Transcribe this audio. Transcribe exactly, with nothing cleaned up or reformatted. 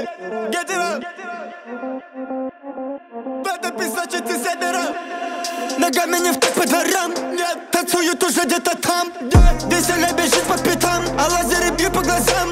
right, get it up. Надо писать, что ты забирал. Ногами не в так по дворам. Нет, танцуют уже где-то там. Весело бежит по пятам, а лазеры бьют по глазам.